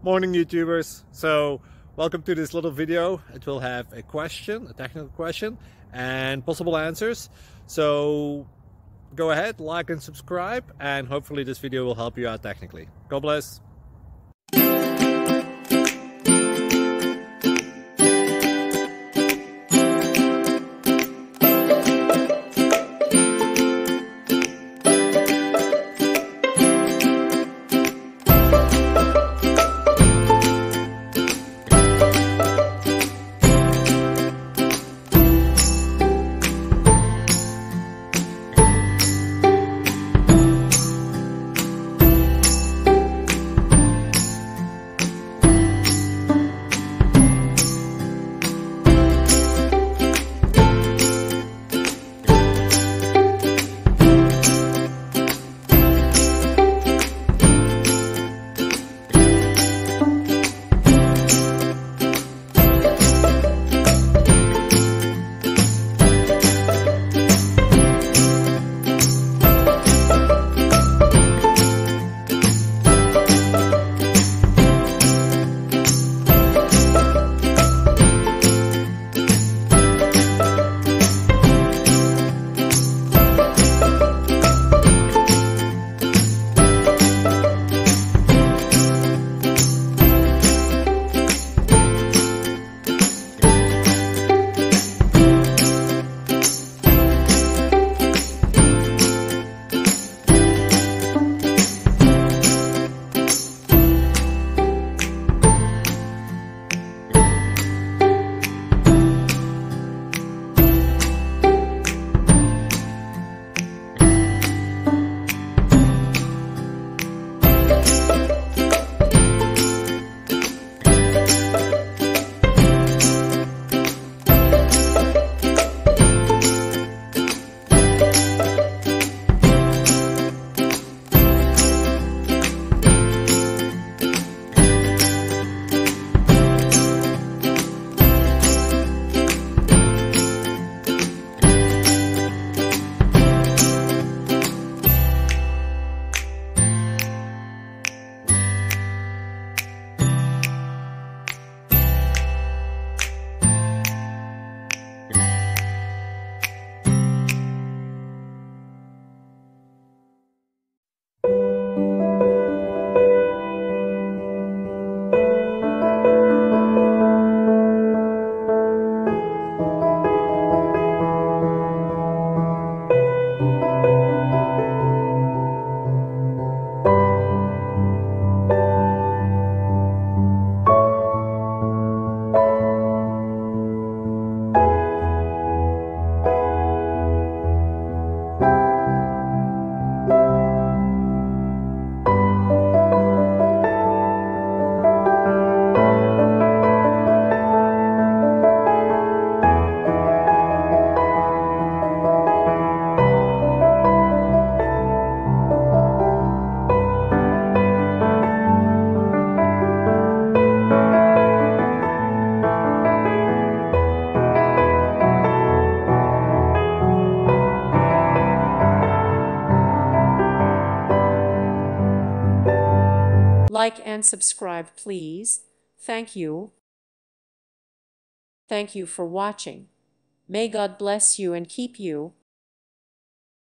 Morning YouTubers. So welcome to this little video. It will have a question, a technical question, and possible answers. So go ahead, like and subscribe, and hopefully this video will help you out technically. God bless. Like and subscribe, please. Thank you. Thank you for watching. May God bless you and keep you.